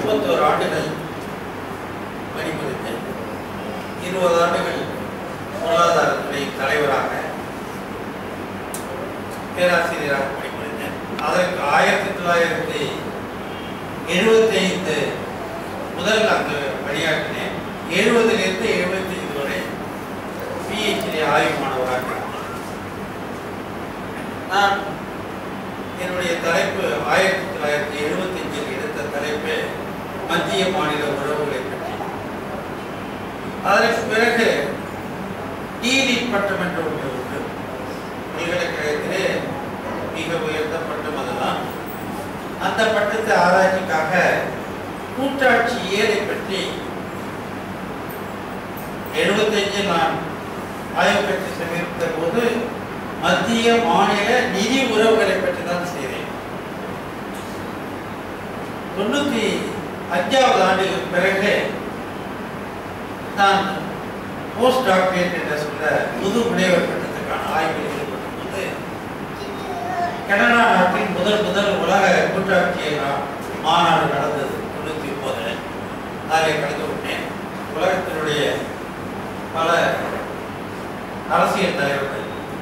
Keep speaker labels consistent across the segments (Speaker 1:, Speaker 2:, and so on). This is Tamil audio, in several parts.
Speaker 1: 31 ஆண்டுகள் பணிபுரிந்தேன். 20 ஆண்டுகள் பொருளாதாரத்துறை தலைவராக பேராசிரியராக பணிபுரிந்தேன். அதற்கு 1975 முதல் அங்கு பணியாற்றினேன். 70லிருந்து 75 வரை PhD ஆய்வு மாணவராக நான் என்னுடைய தலைப்பு 1975 எடுத்த தலைப்பு மத்திய மாநில உறவுகளை பற்றி. அதற்கு பிறகு டீலிட் பட்டம் என்ற ஒன்று உண்டு. பல்கலைக்கழகத்திலே மிக உயர்ந்த பட்டம் அதுதான். அந்த பட்டத்தை ஆராய்ச்சிக்காக கூட்டாட்சியியலை பற்றி 75 நான் ஆய்வு பெற்று சமர்ப்பித்த போது மத்திய மாநில நிதி உறவுகளை பற்றி தான் செய்தேன். 95வது ஆண்டுக்கு பிறகு நான் போஸ்ட் டாக்டரேட் என்ற சொல்ல முது முனைவர் பட்டத்துக்கான ஆய்வில் ஈடுபட்ட போது கனடா நாட்டின் முதல் உலக கூட்டாட்சியல் மாநாடு நடந்தது 99. அதில் கலந்து கொண்டேன். உலகத்தினுடைய பல அரசியல் தலைவர்கள்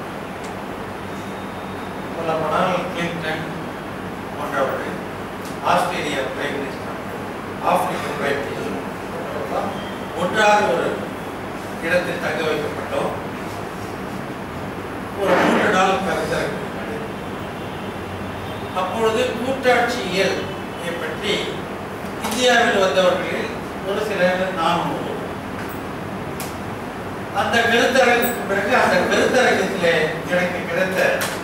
Speaker 1: சொல்லப்போனால் கிளின்டன் போன்றவர்கள், ஆஸ்திரேலியா பிரைம் மினிஸ்டர், ஆப்பிரிக்க பிரைம் மினிஸ்டர் போன்றவர்களாம் ஒன்றாக ஒரு இடத்தில் தங்க வைக்கப்பட்டோம். ஒரு 3 நாள் கருத்தரங்கு. அப்பொழுது கூட்டாட்சியியல் பற்றி இந்தியாவில் வந்தவர்களில் ஒரு சிலர் நானும் அந்த கருத்தரங்குக்கு பிறகு அந்த கருத்தரங்கத்திலே எனக்கு கிடைத்த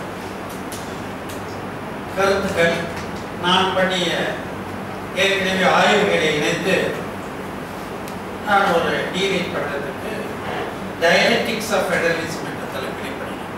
Speaker 1: கருத்துக்கள், நான் பண்ணிய ஏற்கனவே ஆய்வுகளை இணைத்து நான் ஒரு டீலிட் பட்டத்துக்கு டயலெக்டிக்ஸ் ஆஃப் ஃபெடரலிசம் என்ற தலைப்பில் பண்ணினேன்.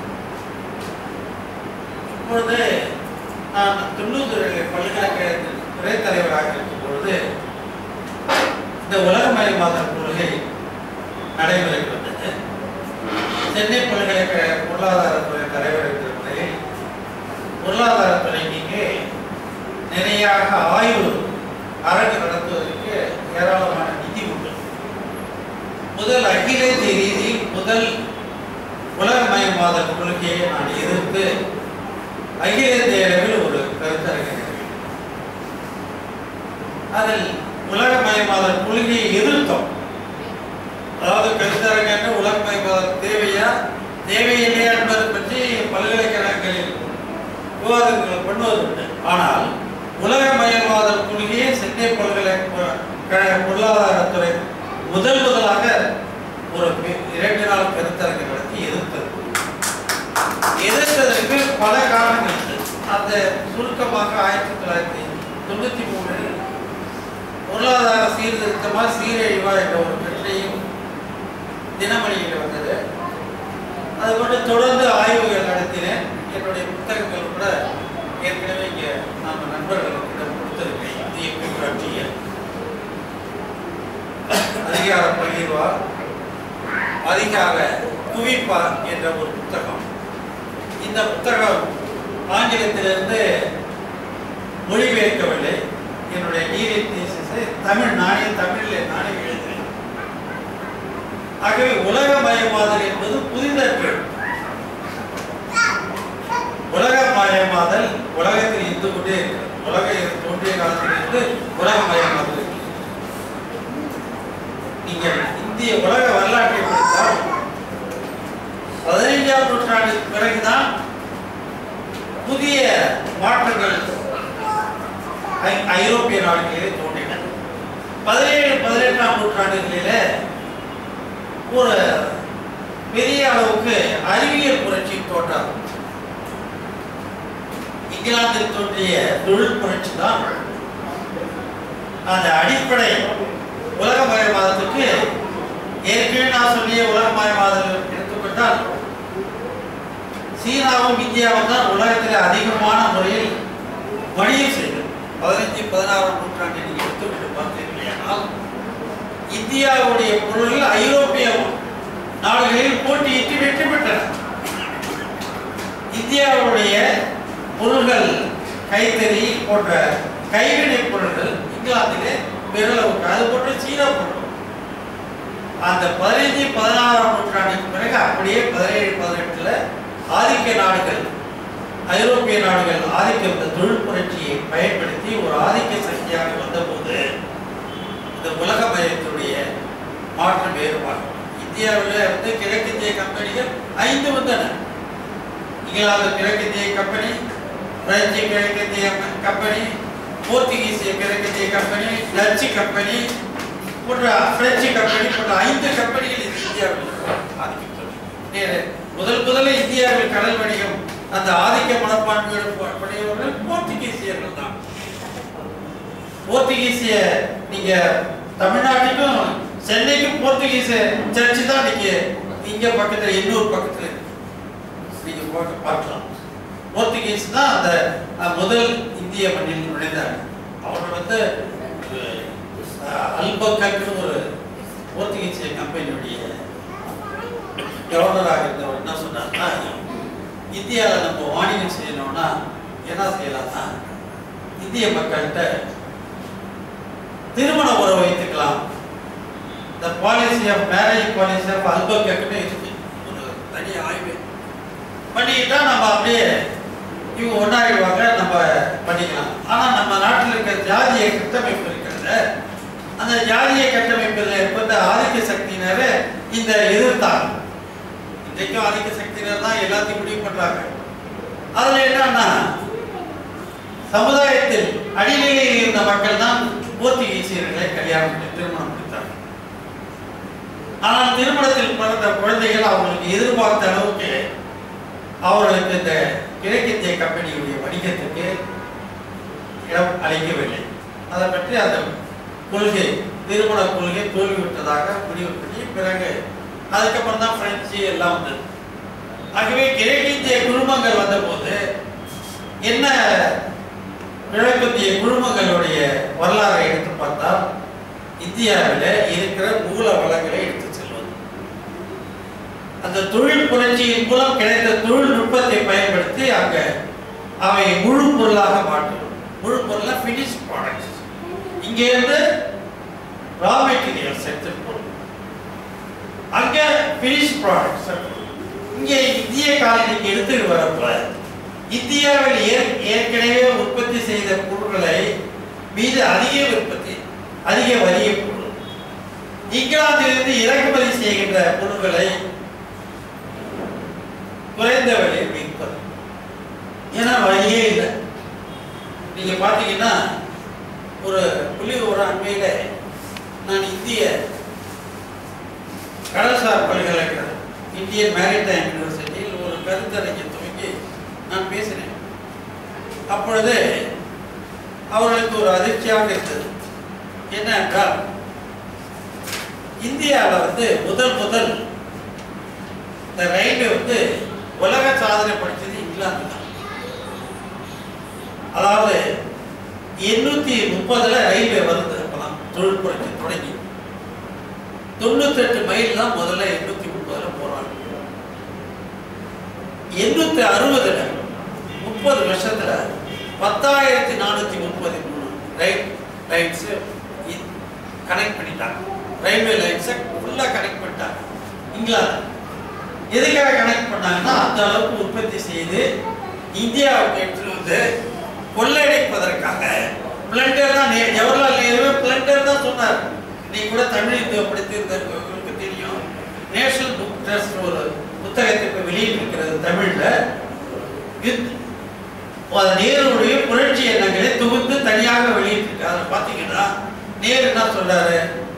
Speaker 1: இப்பொழுது நான் 90 பல்கலைக்கழகத்தில் துறை தலைவராக இருக்கும் பொழுது இந்த உலகமயமாதல் கொள்கை நடைமுறைக்கு வந்தது. சென்னை பல்கலைக்கழக பொருளாதாரத்துறை தலைவர் என்ற முறையில் பொருளாதாரத்துறைக்கு நிறையாக ஆய்வு அரங்கு நடத்துவதற்கு ஏராளமான நிதி உண்டு. முதல் அகில இந்திய ரீதியில் முதல் உலகமயமாதல் கொள்கையை நான் எதிர்த்து அகில இந்திய அளவில் ஒரு கருத்தரங்கை அதில் உலகமயமாதல் கொள்கையை எதிர்த்தோம். அதாவது கருத்தரங்க உலகமயமாதல் தேவையா தேவையில்லையா என்பதை பற்றி பல்கலைக்கழகங்களில் விவாதங்கள் பண்ணுவதுண்டு. ஆனால் உலகமயமாதல் கொள்கையை சென்னை பல்கலைக்கழக பொருளாதாரத்துறை முதலாக ஒரு 2 நாள் கருத்தரங்கை நடத்தி எதிர்த்ததற்கு பல காரணங்கள் உண்டு. அந்த சுருக்கமாக 1993 பொருளாதார சீர்திருத்தமா சீரழிவா என்ற ஒரு பிரச்சனையும் தினமணியில் வந்தது. அதுபோன்று தொடர்ந்து ஆய்வுகள் நடத்தினேன். என்னுடைய புத்தகங்கள் கூட ஏற்கனவே இங்கே நம்ம நண்பர்களுக்கு கொடுத்திருக்கேன். இந்திய கூட்டாட்சியல், அதிகார பகிர்வா, அதிகார குவிப்பா என்ற ஒரு புத்தகம். இந்த புத்தகம் ஆங்கிலத்திலிருந்து மொழிபெயர்க்கவில்லை. என்னுடைய டீலிட் தீசிஸை தமிழில் நானே எழுதினேன். ஆகவே உலகமயமாதல் என்பது புதிதற்கு. உலகமயமாதல் உலகத்தில் இருந்து கொண்டே இருக்கிறது. உலகம் தோன்றிய காலத்திலிருந்து உலகமயமாதல். நீங்கள் இந்திய உலக வரலாற்றை படித்தால் 15ஆம் நூற்றாண்டுக்கு பிறகுதான் புதிய மாற்றங்கள் ஐரோப்பிய நாடுகளிலே தோன்றின. 17-18ஆம் நூற்றாண்டுகளிலே ஒரு பெரிய அளவுக்கு அறிவியல் புரட்சி தோன்றாது. இங்கிலாந்தில் தோன்றிய தொழில் புரட்சி தான் அந்த அடிப்படை உலகமயமாதத்துக்கு. ஏற்கனவே நான் சொல்லிய உலகமயமாதல் எடுத்துக்கொண்டால் சீனாவும் இந்தியாவும் தான் உலகத்தில் அதிகமான முறையில் வணிகம் செய்தது. 15-16ஆம் நூற்றாண்டை நீங்கள் எடுத்துக்கொண்டு பார்த்தீர்களானால் இந்தியாவுடைய பொருள்கள் ஐரோப்பிய நாடுகளில் போட்டியிட்டு வெற்றி பெற்றன. இந்தியாவுடைய பொருள்கள் கைத்தறி போன்ற கைவினைப் பொருள்கள் இங்கிலாந்திலே பேரளவுக்கு அது போட்டு சீனா போட்டோம். அந்த 15, 16ஆம் நூற்றாண்டுக்கு பிறகு அப்படியே 17, 18ல் ஆதிக்க நாடுகள், ஐரோப்பிய நாடுகள் ஆதிக்க இந்த தொழில் புரட்சியை பயன்படுத்தி ஒரு ஆதிக்க சக்தியாக வந்தபோது இந்த உலக மயத்துடைய மாற்றம் வேறுபாடு. இந்தியாவில் வந்து கிழக்கிந்திய கம்பெனிகள் 5 வந்தன. இங்கிலாந்து கிழக்கிந்திய கம்பெனி, பிரெஞ்சு கிழக்கிந்திய கம்பெனி, போர்த்துகீசிய கிழக்கிந்திய கம்பெனி, டச்சு கம்பெனி போன்ற பிரெஞ்சு கம்பெனி போன்ற 5 கம்பெனிகள் இந்தியாவில் ஆதிக்கம். முதல்ல இந்தியாவில் கடல் வணிகம் அந்த ஆதிக்க மனப்பான்மையோடு போர்த்துகீசியர்கள் தான். போர்த்துகீசிய நீங்க தமிழ்நாட்டுக்கும் சென்னைக்கும் போர்த்துகீச சர்ச்சு தான் நீங்க இங்க பக்கத்துல இன்னொரு பக்கத்துல நீங்க பார்க்கலாம். போர்த்துகீஸ் தான் அந்த முதல் இந்திய மண்ணில் நுழைந்தார். அவர் வந்து அல்பக்கல்னு ஒரு போர்த்துகீசிய கம்பெனியுடைய கவர்னராக இருந்தவர் என்ன சொன்னார்னா, இந்தியாவில் நம்ம வாணிகம் செய்யணும்னா என்ன செய்யலாம்னா இந்திய மக்கள்கிட்ட திருமண உறவு வைத்துக்கலாம். இந்த policy of marriage policy of அல்பக்கல்னு ஒரு தனி ஆய்வு பண்ணிக்கிட்டா நம்ம அப்படியே இவங்க ஒன்றாகிடுவாங்க, நம்ம பண்ணிக்கலாம். ஆனால் நம்ம நாட்டில் இருக்கிற ஜாதிய கட்டமைப்பு இருக்கிறது, அந்த ஜாதிய கட்டமைப்பில் இருப்பந்த ஆதிக்க சக்தியினர் இந்த எதிர்த்தாங்க. இன்றைக்கும் ஆதிக்க சக்தியினர் தான் எல்லாத்தையும் முடிவு பண்றாங்க. அதுல என்னன்னா சமுதாயத்தில் அடிநிலையில் இருந்த மக்கள் தான் போர்த்துகீசியர்களை கல்யாணம் திருமணம் முடித்தார்கள். ஆனால் திருமணத்தில் பிறந்த குழந்தைகள் அவங்களுக்கு எதிர்பார்த்த அளவுக்கு அவர்களுக்கு இந்த கிழக்கிந்திய கம்பெனியுடைய வணிகத்துக்கு இடம் அளிக்கவில்லை. அதை பற்றி அந்த கொள்கை, திருமண கொள்கை தோல்விவிட்டதாக முடிவு பண்ணி பிறகு அதுக்கப்புறம் தான் பிரெஞ்சு எல்லாம் வந்தது. ஆகவே கிழக்கிந்திய குழுமங்கள் வந்தபோது என்ன, கிழக்கிந்திய குழுமங்களுடைய வரலாறை எடுத்து பார்த்தால் இந்தியாவில் இருக்கிற மூல வளங்களை எடுத்து செல்வது, அந்த தொழில் புரட்சியின் மூலம் கிடைத்த தொழில்நுட்பத்தை பயன்படுத்தி அங்க அவை முழு பொருளாக மாற்றுவது. முழு பொருளா பினிஷ் ப்ராடக்ட்ஸ், இங்க இருந்து ரா மெட்டீரியல்ஸ் எடுத்துட்டு போடுவோம், அங்க பினிஷ் ப்ராடக்ட்ஸ். இங்கே இந்திய காலனிக்கு எடுத்துட்டு வரப்ப இந்தியாவில் ஏற்கனவே உற்பத்தி செய்த பொருட்களை மீது அதிக உற்பத்தி, அதிக வரியை போடுவது, இங்கிலாந்திலிருந்து இறக்குமதி செய்கின்ற பொருட்களை குறைந்த விலையில் விற்பது. ஏன்னா வழியே இல்லை. நீங்க பாத்தீங்கன்னா ஒரு புள்ளிவிவர அண்மையில நான் இந்திய கடல்சார் பல்கலைக்கழகம் இந்தியன் மேரிடைம் யூனிவர்சிட்டியில் ஒரு கருத்தரங்கை துவங்கி நான் பேசினேன். அப்பொழுது அவர்களுக்கு ஒரு அதிர்ச்சியாக இருந்தது. என்ன என்றால் இந்தியாவில் வந்து முதல் இந்த ரயில்வே வந்து உலக சாதனை படித்தது இங்கிலாந்து தான். அதாவது 830 ரயில்வே வருது. அப்பதான் தொழில் புரட்சி தொடங்கி 98 மைல் தான் முதல்ல 830 போறாங்க. 860 30 வருஷத்துல 10,433 லைன்ஸ் கனெக்ட் பண்ணிட்டாங்க. ரயில்வே லைன்ஸை ஃபுல்லா கனெக்ட் பண்ணிட்டாங்க. இங்கிலாந்து எதுக்காக கனெக்ட் பண்ணாங்கன்னா அந்த அளவுக்கு உற்பத்தி செய்து இந்தியாவுக்கு எடுத்துட்டு வந்து கொள்ளையடிப்பதற்காக. பிளண்டர் தான், ஜவஹர்லால் நேரு பிளண்டர் தான் சொன்னார். நீ கூட தமிழ் படித்திருந்தவங்களுக்கு தெரியும். நேஷனல் புக் ட்ரஸ்ட் ஒரு புத்தகத்தை இப்போ வெளியிட்டிருக்கிறது தமிழ்ல. நேருடைய புரட்சி எண்ணங்களை தொகுத்து தனியாக வெளியிட்டிருக்கு. அதை பார்த்தீங்கன்னா நேரு என்ன சொல்றாரு,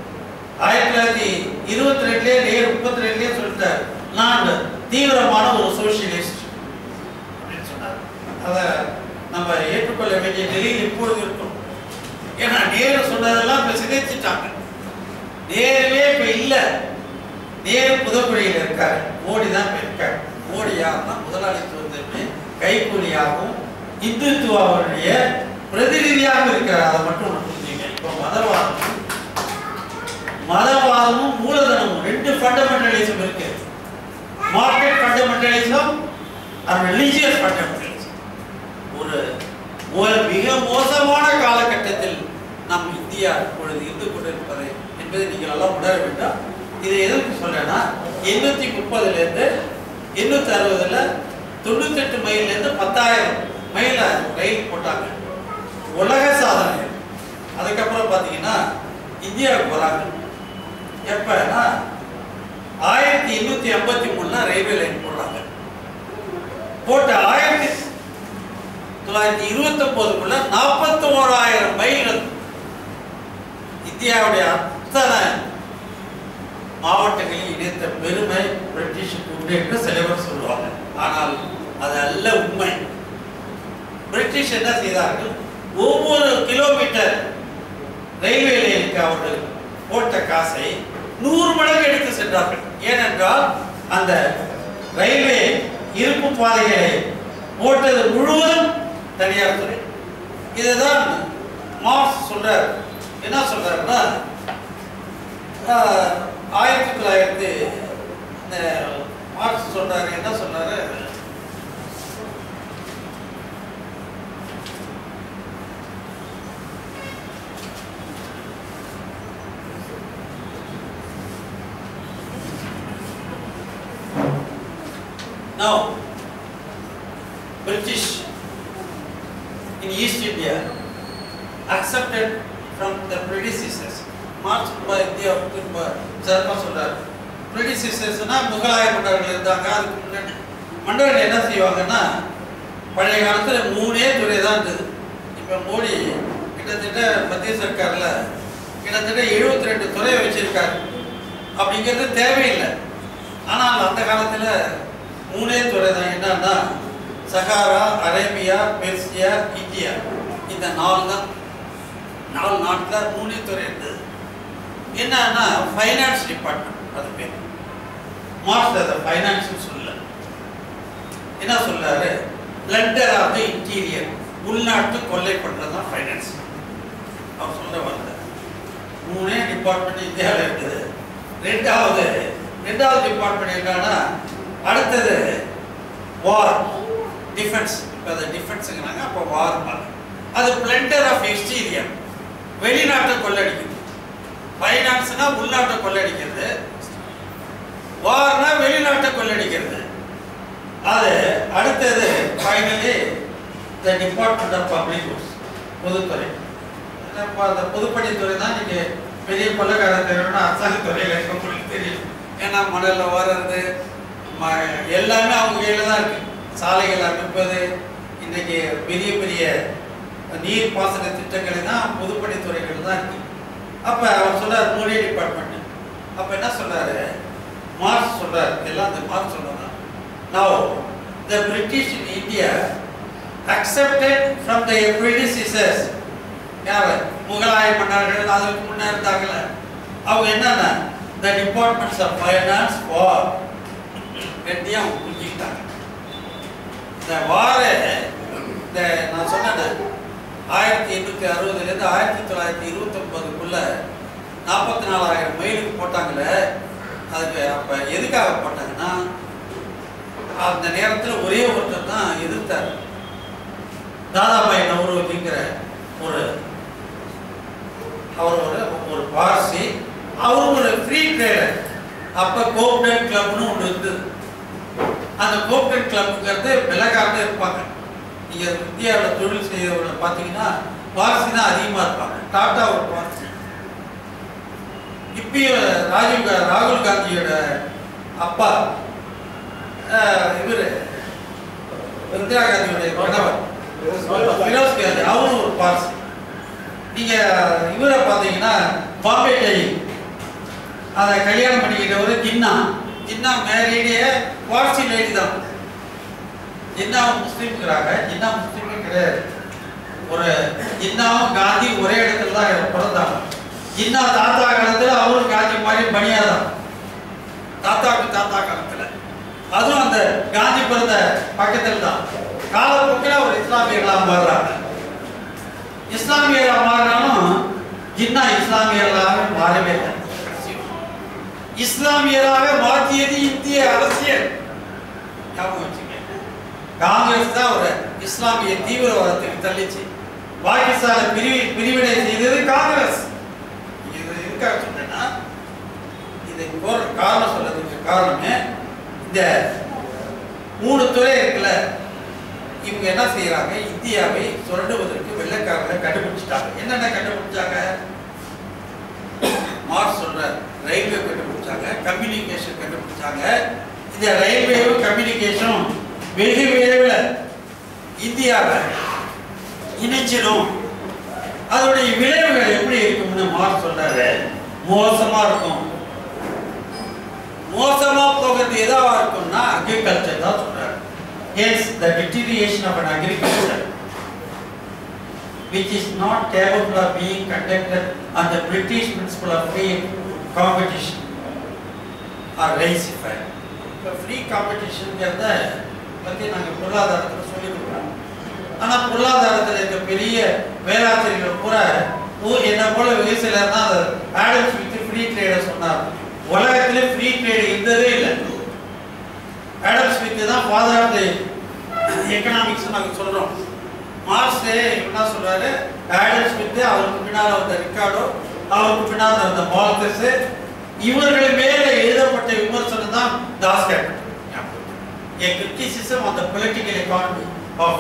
Speaker 1: 1922 நேரு 32 சொல்லிட்டார், நான் தீவிரமான ஒரு சோசியலிஸ்ட் அப்படின்னு சொன்னார். அதை நம்ம ஏற்றுக்கொள்ள வேண்டிய நிலையில் இப்பொழுது இருக்கும். ஏன்னா நேரு சொன்னதெல்லாம் இப்ப சிதைச்சிட்டாங்க. நேருவே இப்ப இல்ல. நேரு புதக்குழியில் இருக்காரு, மோடி தான் இருக்காரு. மோடி யாருன்னா முதலாளித்துவத்திற்கு கைக்கூலியாகவும் இந்துத்துவாவுடைய பிரதிநிதியாக இருக்கிறார். அதை மட்டும் புரிஞ்சுங்க. இப்போ மதவாதமும் மூலதனமும் 2 ஃபண்டமெண்டலிசம் இருக்கு. Market fundamentalism and religious fundamentalism. ஒரு மிக மோசமான காலகட்டத்தில் நம் இந்தியா இப்பொழுது இருந்து கொண்டிருப்பது என்பதை நீங்கள் எல்லாம் உணர வேண்டும். இதை எதற்கு சொல்றேன்னா 830லேருந்து 860ல் 98 மைல்லேருந்து 10,000 மைல் ரயில் போட்டாங்க, உலக சாதனை. அதுக்கப்புறம் பார்த்தீங்கன்னா இந்தியாவுக்கு வராங்க. எப்பன்னா 1853 ரயில்வே லைன் போடுறாங்க. போட்ட 1929 41,000 மைல்கள் இந்தியாவுடைய அத்தனை மாவட்டங்களில் இணைத்த பெருமை பிரிட்டிஷுக்கு உண்டு என்று சிலவர் சொல்லுவாங்க. ஆனால் அது அல்ல உண்மை. பிரிட்டிஷ் என்ன செய்தார்கள், ஒவ்வொரு கிலோமீட்டர் ரயில்வே லைனுக்கு அவர்கள் போட்ட காசை 100 மடங்கு எடுத்து சென்றார்கள். ஏனென்றால் அந்த ரயில்வே இருப்பு பாதைகளை போட்டது முழுவதும் தனியார் துறை. இதுதான் மார்க்ஸ் சொல்றார். என்ன சொல்றாருன்னா 1900 மார்க்ஸ் சொல்றாரு. என்ன சொல்றாரு, now British in East India accepted from the predecessors. Marx இந்தியாவுக்கு சிறப்பாக சொல்றாரு. predecessorsனா முகலாய மன்னர்கள் இருந்தாங்க. அதுக்கு முன்னாடி மன்னர்கள் என்ன செய்வாங்கன்னா, பழைய காலத்தில் 3 துறை தான் இருந்தது. இப்போ மோடி கிட்டத்தட்ட மத்திய சர்க்காரில் கிட்டத்தட்ட 72 துறை வச்சிருக்காரு. அப்படிங்கிறது தேவையில்லை. ஆனால் அந்த காலத்தில் 3 துறை தான். என்னன்னா சஹாரா, அரேபியா, பெர்சியா, இந்தியா. இந்த 4 தான். 4 நாட்டில் 3 துறை இருந்தது. என்னன்னா ஃபைனான்ஸ் டிபார்ட்மெண்ட், அது பேர். மார்க்ஸ் அதை ஃபைனான்ஸ் சொல்ல என்ன சொல்றாரு, பிளண்டர் ஆஃப் தி இன்டீரியர், உள்நாட்டு கொள்ளை பண்றது தான் ஃபைனான்ஸ். அவர் சொல்ற வார்த்தை. 3 டிபார்ட்மெண்ட் இந்தியாவில் இருக்குது. ரெண்டாவது டிபார்ட்மெண்ட் என்னன்னா, அடுத்தது வார், டிஃபென்ஸ். இப்போ அது டிஃபென்ஸுங்கிறாங்க, அப்போ வார். அது பிளண்டர் ஆஃப் எக்ஸ்டீரியர், வெளிநாட்டை கொள்ளடிக்கிறது. ஃபைனான்ஸ்னா உள்நாட்டை கொள்ளடிக்கிறது, வார்னா வெளிநாட்டை கொள்ளடிக்கிறது. அது அடுத்தது finally the department of public goods, பொதுத்துறை. அந்த பொதுப்பணித்துறை தான் நீங்க பெரிய கொள்ளக்காரத்துறைன்னா அரசாங்க துறையில் உங்களுக்கு தெரியும். ஏன்னா மணலில் வர்றது எல்லாமே அவங்க கையில் தான் இருக்கு. சாலைகள் அமைப்பது, இன்னைக்கு பெரிய பெரிய நீர் பாசன திட்டங்களை தான் பொதுப்பணித்துறைகள் தான் இருக்கு. அப்போ அவர் சொல்றாரு 3 டிபார்ட்மெண்ட். அப்போ என்ன சொல்றாரு, மார்க்ஸ் சொல்றாரு, எல்லாம் அந்த மார்க்ஸ் சொல்றாரு. Now the British in India accepted from their predecessors, யார் முகலாய மன்னர்கள் அதுக்கு முன்னே இருந்தாங்கல்ல, அவங்க என்னன்னா the departments of finance, war ரெண்டையும் அவங்க புரிஞ்சுக்கிட்டாங்க. இந்த வார இந்த நான் சொன்னேன் 1860லேருந்து 1929க்குள்ள 44,000 மைலுக்கு போட்டாங்களே. அதுக்கு அப்போ எதுக்காக போட்டாங்கன்னா, அந்த நேரத்தில் ஒரே ஒருத்தர் தான் எதிர்த்தார். தாதாபாய் நவ்ரோஜிங்கிற ஒரு பார்சி. அவரும் ஒரு ஃப்ரீ ட்ரேடர். அப்போ கோப்டன் கிளப்னு ஒன்று இருந்தது. அந்த கோப்டன் கிளப்புங்கிறது வெள்ளக்காரங்க இருப்பாங்க. நீங்கள் இந்தியாவில் தொழில் செய்யறவங்க பார்த்தீங்கன்னா பார்சி தான் அதிகமாக இருப்பாங்க. டாட்டா ஒரு பார்சி. இப்பயும் ராகுல் காந்தியோட அப்பா இவர் இந்திரா காந்தியோடைய கணவர் ஃபிரோஸ் காந்தி, அவரும் ஒரு பார்சி. நீங்கள் இவரை பார்த்தீங்கன்னா பாம்பே டெல்லி அதை கல்யாணம் பண்ணிக்கிட்டவர் ஜின்னா மேரீடே பார்சி லேடி தான். ஜின்னாவும் முஸ்லீம்ங்கிறாங்க. ஜின்னா முஸ்லீமே கிடையாது. ஒரு ஜின்னாவும் காந்தி ஒரே இடத்துல தான் பிறந்தாங்க. ஜின்னா தாத்தா காலத்தில் அவரும் காந்தி மாதிரி பணியாதான். தாத்தா காலத்தில் அதுவும் அந்த காந்தி பிறந்த பக்கத்தில் தான். காலப்போக்கில் ஒரு இஸ்லாமியர்களாக மாறுறாங்க. இஸ்லாமியர்களாக மாறினாலும் ஜின்னா இஸ்லாமியர்களாக மாறவே இல்லை. இஸ்லாமியராக மாற்றியது இந்திய அரசியல். காங்கிரஸ் தான் ஒரு இஸ்லாமிய தீவிரவாதத்துக்கு தள்ளிச்சு. பாகிஸ்தானை பிரிவினை செய்தது காங்கிரஸ். காரணமே இந்த 3 துறை இருக்குல்ல, இவங்க என்ன செய்யறாங்க, இந்தியாவை சுரண்டுவதற்கு வெள்ளைக்காரர்கள் கண்டுபிடிச்சிட்டாங்க. என்னென்ன கண்டுபிடிச்சாங்க? மார்க்ஸ் சொல்ற ரயில்வே கண்டுபிடிச்சாங்க, கம்யூனிகேஷன் கண்டுபிடிச்சாங்க. இந்த ரயில்வேவும் கம்யூனிகேஷனும் வெகு விரைவில் இந்தியாவை இணைச்சிடும். அதோடைய விளைவுகள் எப்படி இருக்கும்னு மார்க்ஸ் சொல்றாரு, மோசமா இருக்கும். மோசமா போகிறது எதாவா இருக்கும்னா அக்ரிகல்ச்சர் தான் சொல்றாரு. Hence the deterioration of an agriculture which is not capable of being conducted on the British principle of free competition or racified. இப்போ ஃப்ரீ காம்படிஷன்ங்கிறத பற்றி நாங்கள் பொருளாதாரத்தில் சொல்லிக் கொடுக்குறோம். ஆனால் பொருளாதாரத்தில் இருக்க பெரிய வேளாச்சரிகள் பூரா என்ன போல விவசாயிகள் தான் அதை ஆடம் ஸ்மித் ஃப்ரீ ட்ரேடை சொன்னார். உலகத்திலே ஃப்ரீ ட்ரேடு இருந்ததே இல்லை. ஆடம் ஸ்மித் தான் ஃபாதர் ஆஃப் தி எக்கனாமிக்ஸ் நாங்கள் சொல்கிறோம். மார்க்ஸே என்ன சொல்றாரு, ஆடம் ஸ்மித், அவருக்கு பின்னால் வந்த ரிக்கார்டோ, அவருக்கு பின்னால் வந்த மால்தஸ், இவர்கள் மேல எழுதப்பட்ட விமர்சனம் தான் Das Kapital. A criticism on the political economy of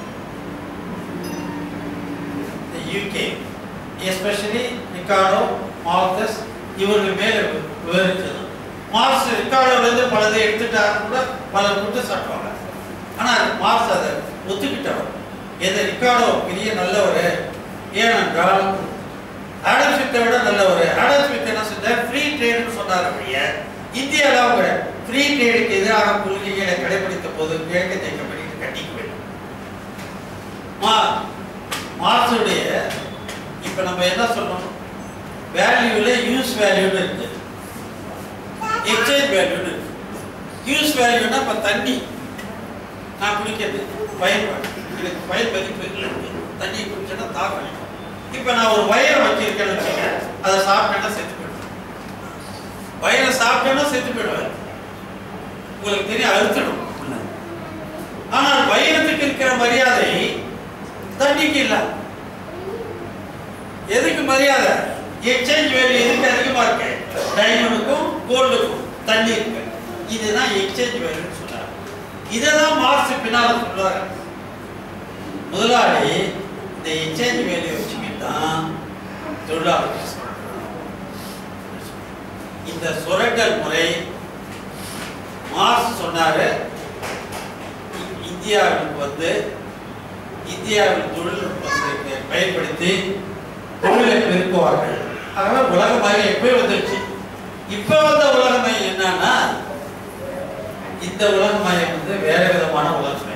Speaker 1: the UK, especially Ricardo, Malthus, இவர்கள் மேல விவரிச்சது. மார்க்ஸ் ரிக்கார்டோலேருந்து பலதை எடுத்துட்டாரு கூட பலர் குற்றம் சாட்டுவாங்க. ஆனால் மார்க்ஸ் அதை ஒத்துக்கிட்டவர். எதை ரிக்கார்டோ பெரிய நல்லவர், ஏனென்றால் ஆடம் ஸ்மித்தை விட நல்லவர். ஆடம் ஸ்மித் என்ன சொன்னார், ஃப்ரீ ட்ரேடுன்னு சொன்னார். இந்தியாவில் அவங்க ஃப்ரீ ட்ரேடுக்கு எதிராக கொள்கைகளை கடைபிடித்த போது கிழக்கு தேக்கப்பட்டு கட்டிக்க வேண்டும். மார்க்ஸுடைய இப்போ நம்ம என்ன சொல்லணும், வேல்யூல யூஸ் வேல்யூன்னு இருக்கு, எக்ஸ்சேஞ்ச் வேல்யூன்னு இருக்கு. யூஸ் வேல்யூன்னா இப்போ தண்ணி நான் குடிக்கிறது பயன்பாடு, எனக்கு பயன் மதிப்பு இருக்கு. தண்ணியை குடிச்சேன்னா தாக்கம். இப்போ நான் ஒரு வயரை வச்சிருக்கேன்னு வச்சுக்க, அதை சாப்பிட்டேன்னா செத்து போயிடுவேன். வயரை சாப்பிட்டேன்னா செத்து போயிடுவேன், உங்களுக்கு தெரியும், அழுத்தணும். ஆனால் வயிறத்துக்கு இருக்கிற மரியாதை தண்ணிக்கு இல்லை. எதுக்கு மரியாதை? எக்ஸ்சேஞ்ச் வேல்யூ எதுக்கு அதிகமா இருக்கு? டைமண்டுக்கும் கோல்டுக்கும் தண்ணி இருக்கு. இதுதான் எக்ஸ்சேஞ்ச் வேல்யூன்னு சொல்றாரு. இதைதான் மார்க்ஸ் பின்னால சொல்றாரு. முதலாளி இந்த எக்ஸ்சேஞ்ச் வேல்யூ வச்சுக்கிட்டான் தொழிலாளர். இந்த சுரண்டல் முறை மார்க்ஸ் சொன்னாரு, இந்தியாவுக்கு இந்தியாவில் தொழில்நுட்பத்தை பயன்படுத்தி தொழிலை பெருக்குவார்கள். ஆகவே உலகமயம் எப்போ வந்துருச்சு. இப்போ வந்த உலகமயம் என்னன்னா, இந்த உலகமயம் வேற விதமான உலகம்.